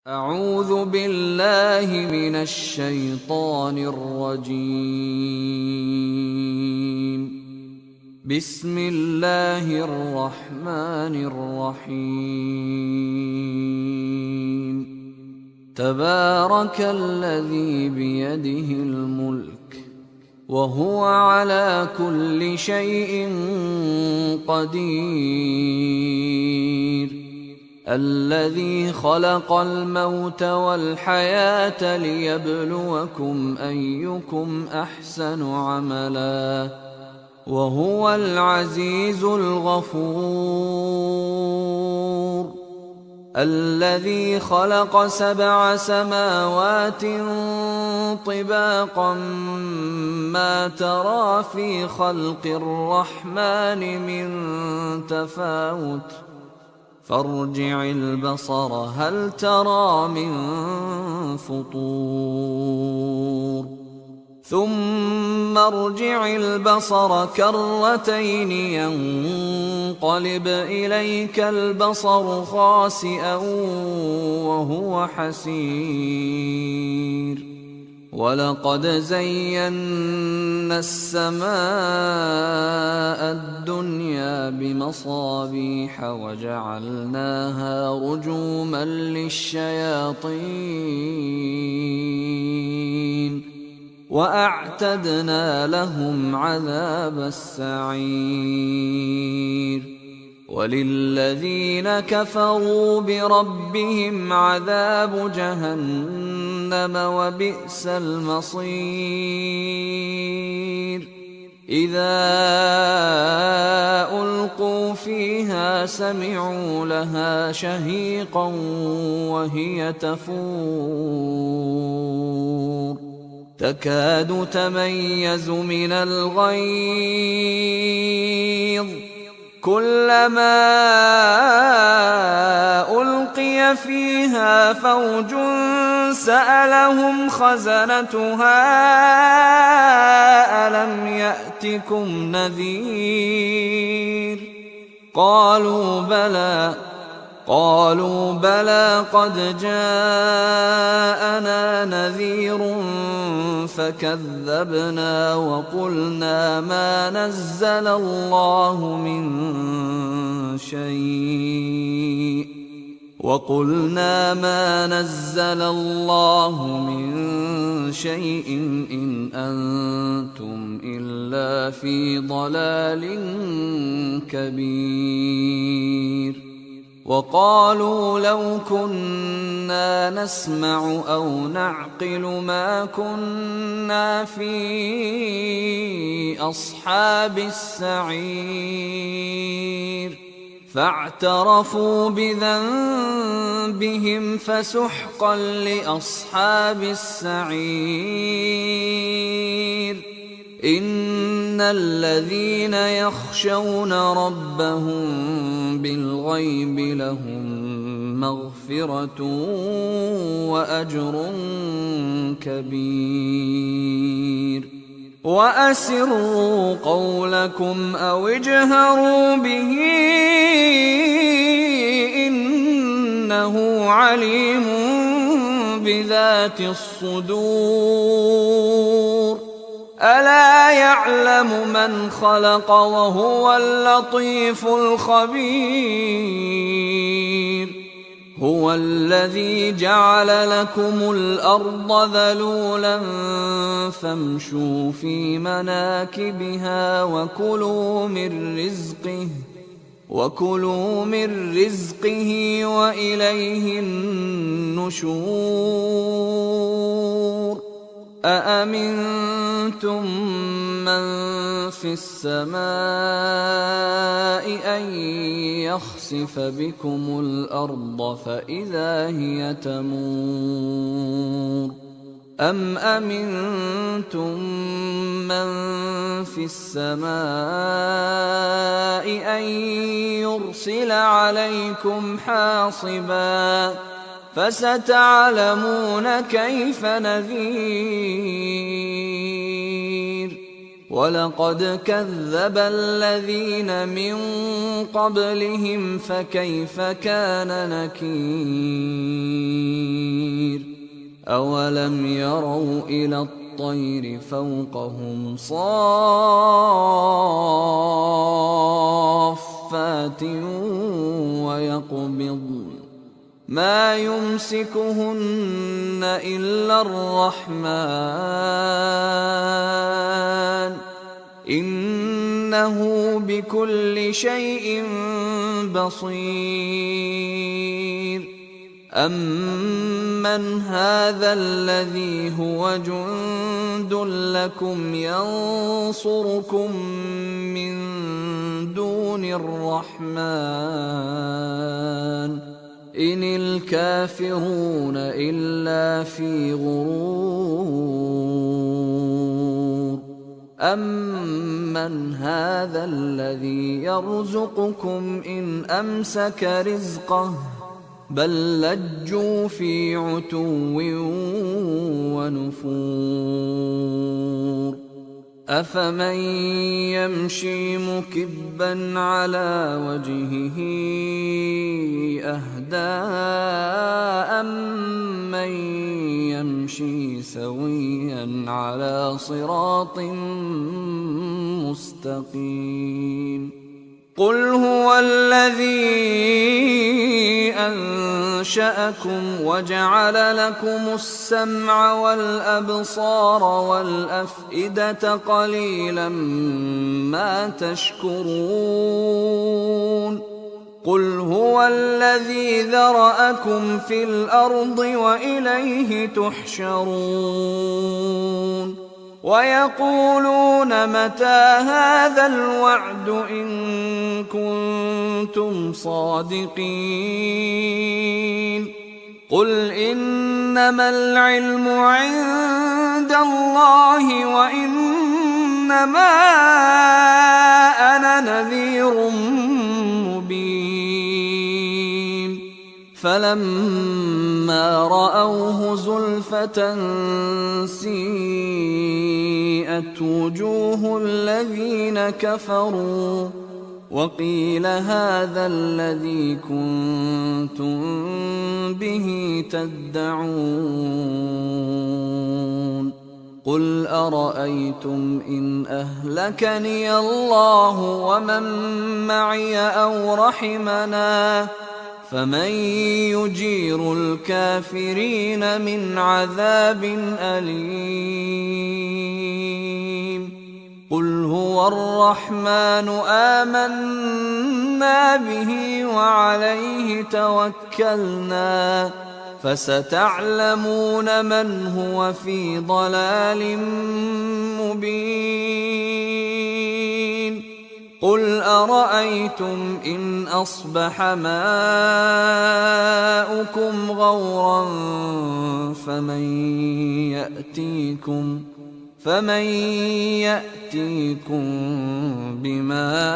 أعوذ بالله من الشيطان الرجيم. بسم الله الرحمن الرحيم. تبارك الذي بيده الملك وهو على كل شيء قدير. الذي خلق الموت والحياة ليبلوكم أيكم أحسن عملا وهو العزيز الغفور. الذي خلق 7 سماوات طباقا ما ترى في خلق الرحمن من تفاوت فارجع البصر هل ترى من فطور ثم ارجع البصر كرتين ينقلب إليك البصر خاسئا وهو حسير. ولقد زينا السماء الدنيا بمصابيح وجعلناها رجوما للشياطين وأعتدنا لهم عذاب السعير. وللذين كفروا بربهم عذاب جهنم وبئس المصير. إذا ألقوا فيها سمعوا لها شهيقا وهي تفور تكاد تميز من الغيظ كلما ألقي فيها فوج سألهم خزنتها ألم يأتكم نذير قالوا بلى قد جاءنا نذير فكذبنا وقلنا ما نزل الله من شيء إن أنتم إلا في ضلال كبير. وقالوا لو كنا نسمع أو نعقل ما كنا في أصحاب السعير فاعترفوا بذنبهم فسحقا لأصحاب السعير. إن الذين يخشون ربهم بالغيب لهم مغفرة وأجر كبير. وأسروا قولكم أو اجهروا به إنه عليم بذات الصدور. ألا يعلم من خلق وهو اللطيف الخبير. هو الذي جعل لكم الأرض ذلولا فامشوا في مناكبها وكلوا من رزقه وإليه النشور. أأمنتم من في السماء أن يخسف بكم الأرض فإذا هي تمور أم أمنتم من في السماء أن يرسل عليكم حاصبا فستعلمون كيف نذير. ولقد كذب الذين من قبلهم فكيف كان نكير أولم يروا إلى الطير فوقهم صافات ويقبضن ما يمسكهن إلا الرحمن إنه بكل شيء بصير أمن هذا الذي هو جند لكم ينصركم من دون الرحمن إن الكافرون إلا في غرور أمن هذا الذي يرزقكم إن أمسك رزقه بل لجوا في عتو ونفور أفمن يمشي مكبا على وجهه أهدى أمن يمشي سويا على صراط مستقيم قل هو الذي أنشأكم وجعل لكم السمع والأبصار والأفئدة قليلا ما تشكرون قل هو الذي ذرأكم في الأرض وإليه تحشرون ويقولون متى هذا الوعد إن كنتم صادقين قل إنما العلم عند الله وإنما أنا نذير مبين فلما رأوه زلفة سيئت وجوه الذين كفروا وقيل هذا الذي كنتم به تدعون قل أرأيتم إن أهلكني الله ومن معي أو رحمنا فمن يجير الكافرين من عذاب أليم قل هو الرحمن آمنا به وعليه توكلنا فستعلمون من هو في ضلال مبين قل أرأيتم إن أصبح ماؤكم غورا فمن يأتيكم بماء